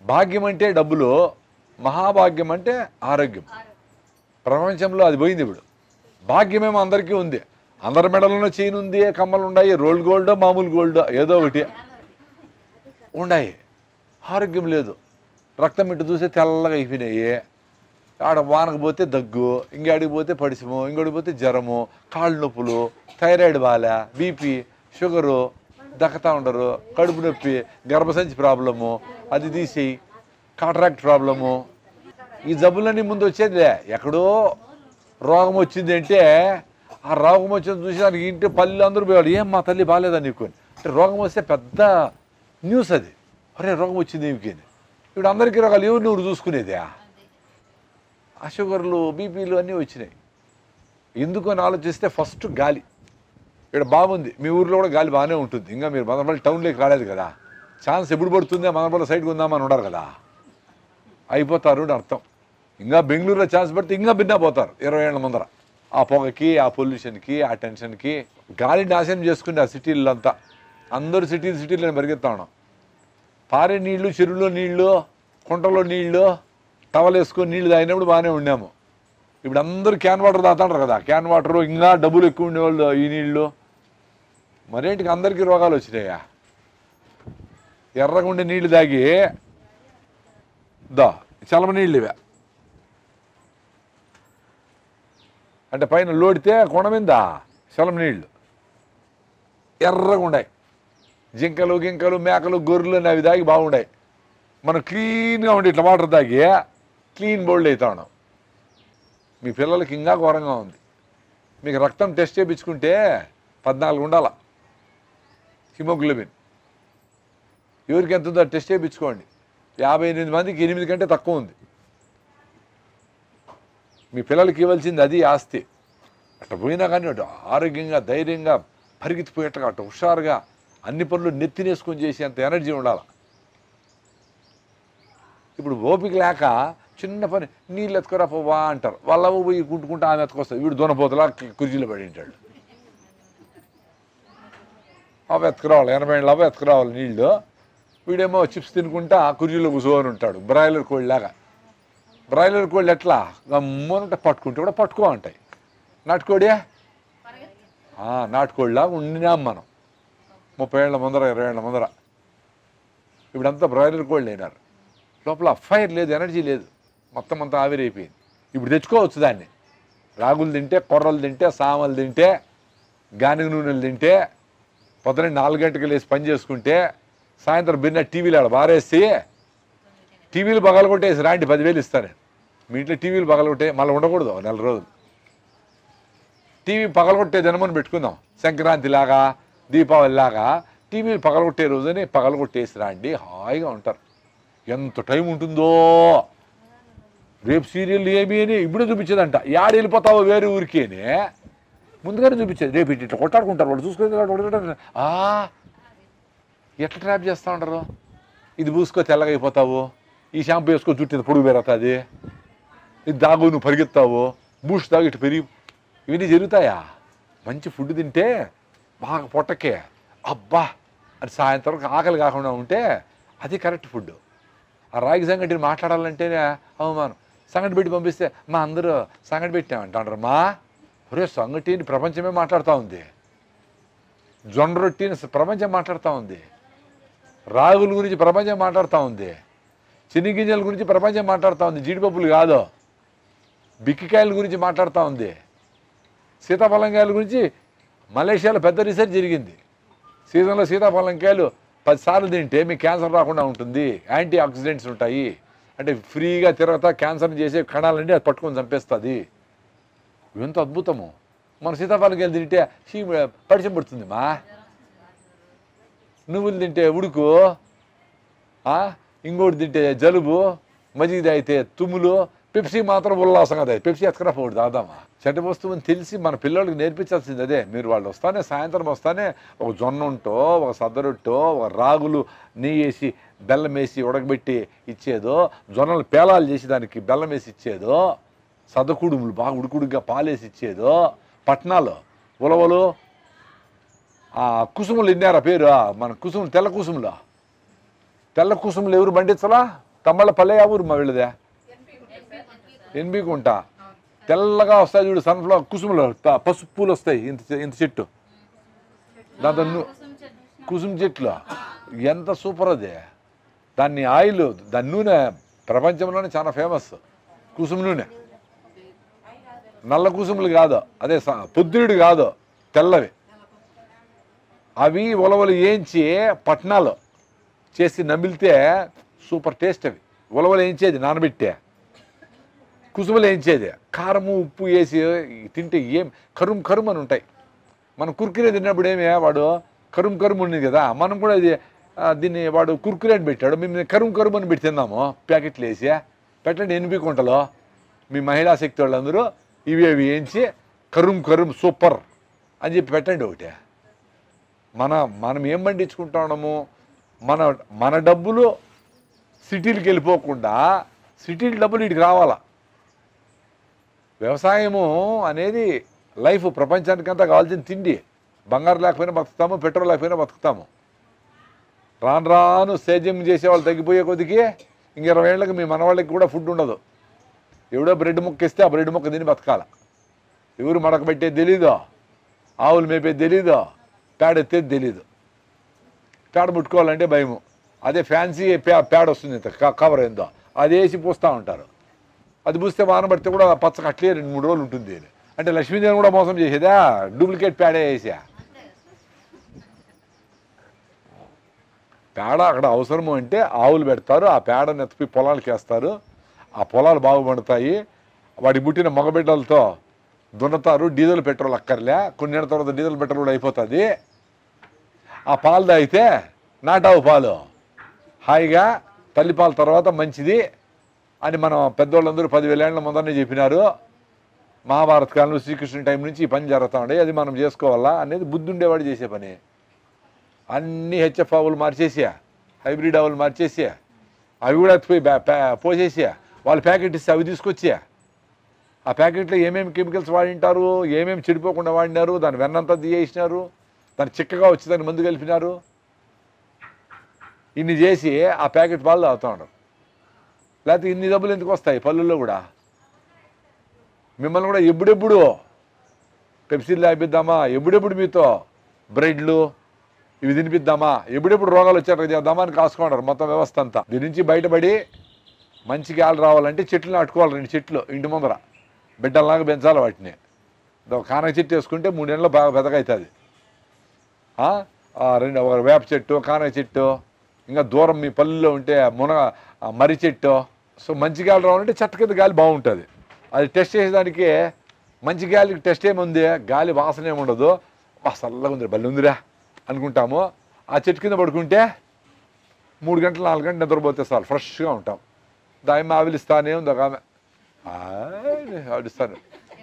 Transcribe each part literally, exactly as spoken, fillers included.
భాగ్యం అంటే డబ్బులు, మహాభాగ్యం అంటే ఆరోగ్యం. ప్రపంచంలో అది పోయింది. ఇప్పుడు భాగ్యమేమో అందరికీ ఉంది, అందరి మెడలోనూ చైన్ ఉంది, కమ్మలు ఉన్నాయి, రోల్ గోల్డ్ మామూలు గోల్డ్ ఏదో ఒకటి ఉన్నాయి. ఆరోగ్యం లేదు. రక్తం ఇటు చూస్తే తెల్లగా అయిపోయినాయి. ఆడ వానకు పోతే దగ్గు, ఇంకాడికి పోతే పడిసము, ఇంకోటికి పోతే జ్వరము, కాళ్ళు నొప్పులు, థైరాయిడ్ బాల, బీపీ, షుగరు, దక్కతా ఉండరు, కడుపు నొప్పి, గర్భసంచి ప్రాబ్లము, అది తీసేయి, కాంట్రాక్ట్ ప్రాబ్లము. ఈ జబ్బులన్నీ ముందు వచ్చేదిలే. ఎక్కడో రోగం వచ్చింది అంటే ఆ రోగం వచ్చింది చూసి దానికి ఇంటి పల్లెలు అందరూ పోయాడు, ఏం మా తల్లి బాగాలేదా నీకు అంటే. రోగం వస్తే పెద్ద న్యూస్ అది. అరే రోగం వచ్చింది ఏమికి. ఇప్పుడు అందరికీ రోగాలు ఎవరు నువ్వు చూసుకునేది. ఆ షుగర్లు, బీపీలు అన్నీ వచ్చినాయి. ఎందుకు అని ఆలోచిస్తే ఫస్ట్ గాలి. ఇక్కడ బాగుంది, మీ ఊర్లో కూడా గాలి బాగానే ఉంటుంది. ఇంకా మీరు మదనపల్లి టౌన్లోకి రాలేదు కదా, ఛాన్స్ ఎప్పుడు పడుతుందో మదనపల్లి సైడ్కి ఉందామని ఉండరు కదా, అయిపోతారు అని అర్థం. ఇంకా బెంగళూరులో ఛాన్స్ పడితే ఇంకా భిన్నా పోతారు ఇరవై ఏళ్ళ ముందర. ఆ పొగకి, ఆ పొల్యూషన్కి, ఆ టెన్షన్కి గాలి నాశనం చేసుకుని ఆ సిటీల్లో అంతా. అందరూ సిటీలు సిటీలో పరిగెత్తా ఉన్నాం. పారే నీళ్లు, చెరువులో నీళ్లు, కుంటలో నీళ్లు, టవల్ వేసుకొని నీళ్లు తాగినప్పుడు బాగానే ఉన్నాము. ఇప్పుడు అందరూ క్యాన్ వాటర్ తాగుతాంటారు కదా, క్యాన్ వాటరు, ఇంకా డబ్బులు ఎక్కువ ఉండేవాళ్ళు ఈ నీళ్లు. మరేంటికి అందరికీ రోగాలు వచ్చినాయా. ఎర్రగా ఉండే నీళ్లు తాగి దా చలమ నీళ్ళు ఇవే అంటే పైన లోడితే కొండ మీద చలమ నీళ్ళు ఎర్రగా ఉన్నాయి. జింకలు, గింకలు, మేకలు, గొర్రెలు అని అవి తాగి బాగుండాయి. మనం క్లీన్గా ఉండి ఇట్లా వాటర్ తాగి క్లీన్ బోల్డ్ అవుతా ఉన్నాం. మీ పిల్లలకి ఇంకా ఘోరంగా ఉంది. మీకు రక్తం టెస్ట్ చేయించుకుంటే పద్నాలుగు ఉండాల హిమోగ్లోబిన్. ఎవరికి ఎంత ఉందో టెస్ట్ చేయించుకోండి. యాభై ఎనిమిది మందికి ఎనిమిది కంటే తక్కువ ఉంది. మీ పిల్లలకి ఇవ్వాల్సింది అది ఆస్తి. అట్లా పోయినా కానీ అటు ఆరోగ్యంగా, ధైర్యంగా, పరిగెత్తిపోయేట్టుగా, అటు హుషారుగా అన్ని పనులు నెత్తినేసుకొని చేసేంత ఎనర్జీ ఉండాలి. ఇప్పుడు ఓపిక లేక చిన్న పని నీళ్ళు ఎత్తుకురా పోవా అంటారు. వాళ్ళ పోయి కుంటుకుంటూ ఆమె ఎత్తుకొస్తారు. వీడు దొనపోతలా కుర్చీలో పడి ఉంటాడు. అవి ఎత్తుకురావాలి, ఎనభై ఏళ్ళ అవి ఎత్తుకురావాలి నీళ్ళు. వీడేమో చిప్స్ తినుకుంటా కుర్చీలో కూర్చోని ఉంటాడు బ్రాయిలర్ కోళ్ళలాగా. బ్రాయిలర్ కోళ్ళు ఎట్లా గమ్మునంటే పట్టుకుంటే కూడా పట్టుకో ఉంటాయి. నాటుకోడి నాటుకోళ్ళలాగా ఉండినాం మనం ముప్పై ఏళ్ళ ముందర, ఇరవై ఏళ్ళ ముందర. ఇప్పుడంతా బ్రాయిలర్ కోళ్ళు అయినారు. లోపల ఫైర్ లేదు, ఎనర్జీ లేదు, మొత్తం అంతా ఆవిరైపోయింది. ఇప్పుడు తెచ్చుకోవచ్చు దాన్ని. రాగులు తింటే, కొర్రలు తింటే, సామలు తింటే, గానుగ నూనెలు తింటే, పొద్దున నాలుగు గంటలకు లేసి పని చేసుకుంటే, సాయంత్రం బిన్న టీవీలు ఆడ బారేసి టీవీలు పగలగొట్టేసి రాండి పదివేలు ఇస్తాను. మీ ఇంట్లో టీవీలు పగలగొట్టే మళ్ళీ ఉండకూడదు నెల రోజులు. టీవీ పగలగొట్టే దినమని పెట్టుకుందాం. సంక్రాంతి లాగా, దీపావళి లాగా టీవీలు పగలగొట్టే రోజుని పగలగొట్టేసి రాండి, హాయిగా ఉంటారు. ఎంత టైం ఉంటుందో. రేపు సీరియల్ ఏమి అని ఇప్పుడే చూపించేదంట. యాడ వెళ్ళిపోతావో వేరే ఊరికి అని ముందుగానే చూపించేది. రేపు ఇట్లా కొట్టాడుకుంటారు వాళ్ళు, చూసుకొని ఎట్లా ట్రాప్ చేస్తూ ఉంటారు. ఇది పూసుకో తెల్లగా అయిపోతావు, ఈ షాంపూ వేసుకో జుట్టు పొడుగు పెరుగుతుంది, ఇది దాగు నువ్వు పరిగెత్తావు, బూస్ట్ తాగు ఇటు పెరిగి, ఇవన్నీ జరుగుతాయా? మంచి ఫుడ్ తింటే బాగా పొట్టకే అబ్బా అని సాయంత్రం ఆకలి కాకుండా ఉంటే అది కరెక్ట్ ఫుడ్. ఆ రాగి సంగటిని మాట్లాడాలంటేనే అవమానం. సంగటి పెట్టి పంపిస్తే మా అందరూ సంగటి పెట్టామంటారు. మా ఒరే సంగటిని ప్రపంచమే మాట్లాడుతూ ఉంది, జొన్న రొట్టిని ప్రపంచం మాట్లాడుతూ ఉంది, రాగుల గురించి ప్రపంచం మాట్లాడుతూ ఉంది, చెనిగింజల గురించి ప్రపంచం మాట్లాడుతూ ఉంది, జీడిపప్పులు కాదు, బిక్కికాయల గురించి మాట్లాడుతూ ఉంది, సీతాఫలంకాయల గురించి మలేషియాలో పెద్ద రీసెర్చ్ జరిగింది. సీజన్లో సీతాఫలంకాయలు పదిసార్లు తింటే మీకు క్యాన్సర్ రాకుండా ఉంటుంది, యాంటీ ఆక్సిడెంట్స్ ఉంటాయి, అంటే ఫ్రీగా తిరగతా క్యాన్సర్ని చేసే కణాలంటే అది పట్టుకొని చంపేస్తుంది. ఎంత అద్భుతము. మన సీతాఫలంకాయలు తింటే షీ పరిచయం పడుతుంది. మా నువ్వులు తింటే ఉడుకు, ఇంకోటి తింటే జలుబు, మజ్జిగ తాగితే తుమ్ములు, పెప్సీ మాత్రం ఉల్లాసంగా తాగి పెప్సీ ఎత్తుకురా పోడు దాదామా. చెడ్డ వస్తువుని తెలిసి మన పిల్లలకి నేర్పించాల్సింది అదే. మీరు వాళ్ళు వస్తానే సాయంత్రం వస్తానే ఒక జొన్న ఉంటో, ఒక సద్దరొట్టో, ఒక రాగులు నెయ్యి వేసి బెల్లం వేసి ఉడకబెట్టి ఇచ్చేదో, జొన్నలు పేలాలు చేసి దానికి బెల్లం వేసి ఇచ్చేదో, సద్దకుడుములు బాగా ఉడుకుడుగా పాలేసి ఇచ్చేదో, పట్నాలు ఉలవలు, కుసుములు ఇన్నారా పేరు మన కుసుములు, తెల్ల కుసుములు, తెల్ల కుసుములు ఎవరు పండించలా? తమ్మళ్ళపల్లె ఆ ఊరు మా వెళ్ళదే ఎన్బికుంట తెల్లగా వస్తాయి చూడు సన్ఫ్లవర్ కుసుములు పసుపు పూలు వస్తాయి ఇంత ఇంత చెట్టు దాంతో కుసుమ చెట్లు ఎంత సూపర్ అది దాన్ని ఆయిల్ దాని నూనె ప్రపంచంలోనే చాలా ఫేమస్ కుసుమ నూనె నల్ల కుసుములు కాదు అదే పొద్దుడు కాదు తెల్లవి అవి ఉలవలు వేయించి పట్నాలు చేసి నమిలితే సూపర్ టేస్ట్ అవి ఉలవలు వేయించేది నానబెట్టే కుసుమలు వేయించేది కారము ఉప్పు వేసి తింటే ఏం కరుం కరుం అని ఉంటాయి మనం కుర్కురే తిన్నప్పుడు ఏమే వాడు కరుం కరుం ఉంది కదా మనం కూడా ఇది దీన్ని వాడు కుర్కురే అని పెట్టాడు మేము కరుం కరుం అని పెట్టి తిందాము ప్యాకెట్లు వేసి పెట్టండి ఎనిమిది కుంటలో మీ మహిళా శక్తి వాళ్ళందరూ ఇవి అవి వేయించి కరుం కరుం సూపర్ అని చెప్పి పెట్టండి ఒకటి మన మనం ఏం పండించుకుంటాము మన మన డబ్బులు సిటీలకు వెళ్ళిపోకుండా సిటీల డబ్బులు వీటికి రావాలా వ్యవసాయము అనేది లైఫ్ ప్రపంచానికంతా కావాల్సిన తిండి బంగారు లేకపోయినా బతుకుతాము పెట్రోల్ లేకపోయినా బతుకుతాము రాను రాను సేద్యం చేసేవాళ్ళు తగ్గిపోయే కొద్దికి ఇంక ఇరవై ఏళ్ళకి మీ మనవాళ్ళకి కూడా ఫుడ్ ఉండదు ఎవడో బ్రెడ్ ముక్క ఇస్తే ఆ బ్రెడ్ ముక్క తిని బతకాల ఎవరు మడకబెట్టేది తెలీదు ఆవులు మేపేది తెలీదు పేడ ఎత్తేది తెలీదు పేడ ముట్టుకోవాలంటే భయము అదే ఫ్యాన్సీ పే పేడ వస్తుంది ఇంత కవర్ ఏందో అది వేసి పూస్తూ ఉంటారు అది పూస్తే వాన పడితే కూడా పచ్చక అట్లే రెండు మూడు రోజులు ఉంటుంది అంటే లక్ష్మీదేవిని కూడా మోసం చేసేదా డూప్లికేట్ పేడ వేసా పేడ అక్కడ అవసరము అంటే ఆవులు పెడతారు ఆ పేడను ఎత్తిపి పొలాలకు వేస్తారు ఆ పొలాలు బాగుపడతాయి వాటి పుట్టిన మగబిడ్డలతో దున్నతారు డీజిల్ పెట్రోల్ అక్కర్లే కొన్ని ఏళ్ళ తర్వాత డీజిల్ పెట్రోల్ కూడా అయిపోతుంది ఆ పాలు తాగితే నాటావు పాలు హాయిగా తల్లిపాల తర్వాత మంచిది అని మనం పెద్దోళ్ళందరూ పదివేల ముందరనే చెప్పినారు మహాభారత కాలంలో శ్రీకృష్ణుని టైం నుంచి ఈ పని జరుగుతూ ఉండే అది మనం చేసుకోవాలా అనేది బుద్ధి ఉండేవాడు చేసే పని అన్నీ హెచ్ఎఫ్ ఆవులు మార్చేసా హైబ్రిడ్ ఆవులు మార్చేసా అవి కూడా పోయి పోసేసా వాళ్ళు ప్యాకెట్ ఇస్తే అవి తీసుకొచ్చా ఆ ప్యాకెట్లో ఏమేమి కెమికల్స్ వాడింటారు ఏమేమి చెడిపోకుండా వాడినారు దాని వెన్నంతా తీయేసినారు దాన్ని చిక్కగా వచ్చి దాన్ని మందు కలిపినారు ఇన్ని చేసి ఆ ప్యాకెట్ పాలు తాగుతూ ఉండరు లేకపోతే ఇన్ని డబ్బులు ఎందుకు వస్తాయి పళ్ళుల్లో కూడా మిమ్మల్ని కూడా ఎప్పుడెప్పుడు పెప్సీలు తాగిద్దామా ఎప్పుడెప్పుడు మీతో బ్రెడ్లు ఇవి తినిపిద్దామా ఎప్పుడెప్పుడు రోగాలు వచ్చాక చేద్దామా అని కాసుకుంటారు మొత్తం వ్యవస్థ అంతా దీని నుంచి బయటపడి మంచి గాలి రావాలంటే చెట్లు నాటుకోవాలి రెండు చెట్లు ఇంటి ముందర బిడ్డల్లాగా పెంచాలి వాటిని కానక చెట్టు వేసుకుంటే మూడేళ్ళలో బాగా పెద్దగవుతుంది రెండు ఒక వేప చెట్టు కానక చెట్టు ఇంకా దూరం మీ పల్లెల్లో ఉంటే మునగ మర్రి చెట్టు సో మంచి గాలి రావాలంటే చెట్టు కింద గాలి బాగుంటుంది అది టెస్ట్ చేసేదానికి మంచి గాలికి టెస్ట్ ఏముంది గాలి వాసన ఏముండదు చల్లగా ఉంది బల్లి ఉందిరా అనుకుంటాము ఆ చెట్టు కింద పడుకుంటే మూడు గంటలు నాలుగు గంటలు నిద్రపోతే చాలు ఫ్రెష్గా ఉంటాం దాన్ని ఆవిలిస్తానే ఉంది ఒక ఆమె ఆవిలిస్తాను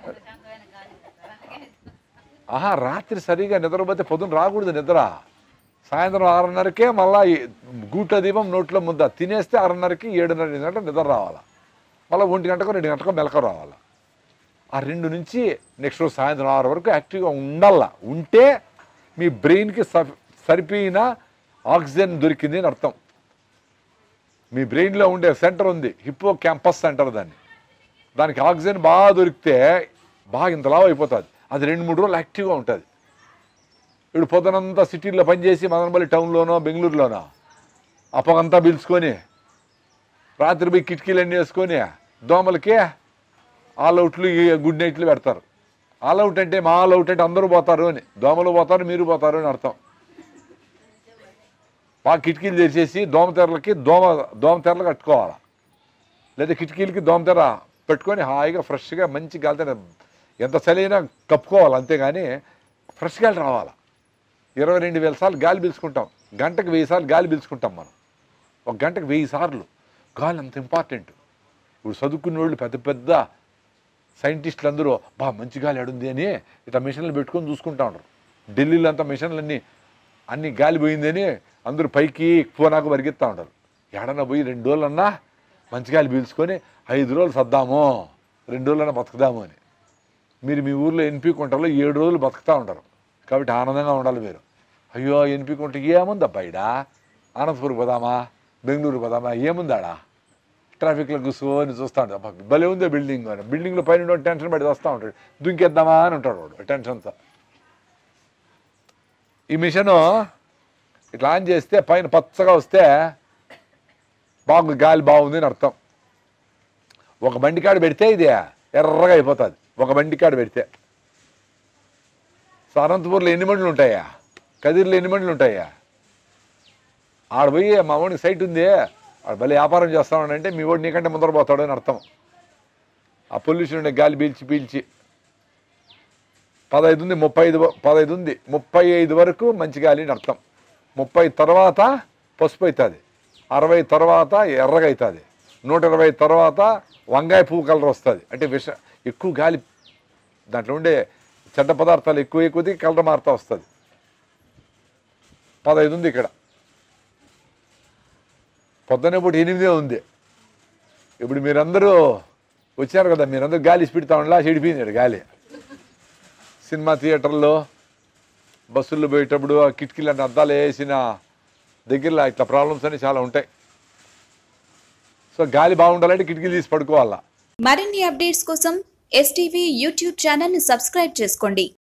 ఆహా రాత్రి సరిగా నిద్రపోతే పొద్దున రాకూడదు నిద్ర సాయంత్రం ఆరున్నరకే మళ్ళీ గూట దీపం నోట్లో ముద్ద తినేస్తే ఆరున్నరకి ఏడున్నర ఎనిమిది గంటలు నిద్ర రావాలా మళ్ళీ ఒంటి గంటకు రెండు గంటకు మెలక రావాలా ఆ రెండు నుంచి నెక్స్ట్ రోజు సాయంత్రం ఆరు వరకు యాక్టివ్గా ఉండాలా ఉంటే మీ బ్రెయిన్కి సరిపోయిన ఆక్సిజన్ దొరికింది అని అర్థం మీ బ్రెయిన్లో ఉండే సెంటర్ ఉంది హిప్పో క్యాంపస్ సెంటర్ దాన్ని దానికి ఆక్సిజన్ బాగా దొరికితే బాగా ఇంతలా అయిపోతుంది అది రెండు మూడు రోజులు యాక్టివ్గా ఉంటుంది ఇప్పుడు పొద్దునంతా సిటీల్లో పనిచేసి మదనపల్లి టౌన్లోనో బెంగళూరులోనో అప్పకంతా పిలుచుకొని రాత్రి పోయి కిటికీలన్నీ వేసుకొని దోమలకి ఆల్ అవుట్లు గుడ్ నైట్లు పెడతారు ఆల్ అవుట్ అంటే మా ఆల్ అవుట్ అంటే అందరూ పోతారు అని దోమలు పోతారు మీరు పోతారు అని అర్థం బాగా కిటికీలు తెరిచేసి దోమతెరలకి దోమ దోమతెరలు కట్టుకోవాలి లేదా కిటికీలకి దోమతెర పెట్టుకొని హాయిగా ఫ్రెష్గా మంచి గాలితో ఎంత చలైనా కప్పుకోవాలి అంతేగాని ఫ్రెష్ గాలి రావాలి ఇరవై రెండు వేల సార్లు గాలి పీల్చుకుంటాం గంటకు వెయ్యి సార్లు గాలి పీల్చుకుంటాం మనం ఒక గంటకు వెయ్యి సార్లు గాలి అంత ఇంపార్టెంట్ ఇప్పుడు చదువుకున్న వాళ్ళు పెద్ద పెద్ద సైంటిస్టులు అందరూ బా మంచి గాలి ఆడుంది అని ఇట్లా మిషన్లు పెట్టుకొని చూసుకుంటా ఉంటారు ఢిల్లీలో అంతా మిషన్లన్నీ అన్నీ గాలి పోయింది అని అందరూ పైకి ఫోనాకు పరిగెత్తా ఉంటారు ఎడన్నా పోయి రెండు రోజులన్నా మంచి గాలి పీల్చుకొని ఐదు రోజులు సర్దాము రెండు రోజులన్నా బతుకుదాము అని మీరు మీ ఊర్లో ఎన్పీ కుంటలో ఏడు రోజులు బతుకుతూ ఉంటారు కాబట్టి ఆనందంగా ఉండాలి మీరు అయ్యో ఎన్పీ కుంట ఏముంది అబ్బాయిడా అనంతపురం పోదామా బెంగళూరు పోదామా ఏముందాడా ట్రాఫిక్లో కూర్చొని చూస్తూ ఉంటాడు. అబ్బా భలే ఉందే బిల్డింగ్ అని. బిల్డింగ్లో పైన టెన్షన్ పడి వస్తూ ఉంటాడు. దుంకేద్దామా అని ఉంటాడు వాడు టెన్షన్తో. ఈ మిషను ఇట్లా ఆన్ చేస్తే పైన పచ్చగా వస్తే బాగు గాలి బాగుంది అని అర్థం. ఒక బండి కాడ పెడితే ఇది ఎర్రగా అయిపోతుంది. ఒక బండి కాడ పెడితే అనంతపూర్లో ఎన్ని బండ్లు ఉంటాయా, కదిర్లో ఎన్ని బండ్లు ఉంటాయా? ఆడ పోయి మా వాడికి సైట్ ఉంది, ఆడ భలే వ్యాపారం చేస్తామంటే మీ వాడు నీకంటే ముందర పోతాడు అని అర్థం. ఆ పొల్యూషన్ ఉండే గాలి పీల్చి పీల్చి పదహైదు ఉంది, ముప్పై ఐదు పదహైదు ఉంది, ముప్పై ఐదు వరకు మంచి గాలి అని అర్థం. ముప్పై తర్వాత పసుపు అవుతుంది, అరవై తర్వాత ఎర్రగా అవుతుంది, నూట ఇరవై తర్వాత వంకాయ పువ్వు కలర్ వస్తుంది. అంటే విష ఎక్కువ గాలి దాంట్లో ఉండే చెడ్డ పదార్థాలు ఎక్కువ ఎక్కువది కలర్ మారుతూ వస్తుంది. పదహైదు ఉంది ఇక్కడ, పొద్దునే పూట ఎనిమిదే ఉంది. ఇప్పుడు మీరందరూ వచ్చారు కదా, మీరందరూ గాలి స్పీడ్ తాండ్లా చెడిపోయింది గాలి. సినిమా థియేటర్లో బస్సుల్లో పోయేటప్పుడు ఆ కిటికీలు అంటే అద్దాలు వేసిన దగ్గరలో ఇట్లా ప్రాబ్లమ్స్ అని చాలా ఉంటాయి. సో గాలి బాగుండాలంటే కిటికీలు తీసి పడుకోవాలా. మరిన్ని అప్డేట్స్ కోసం ఎస్టీవీ యూట్యూబ్ ఛానల్ ని సబ్స్క్రైబ్ చేసుకోండి.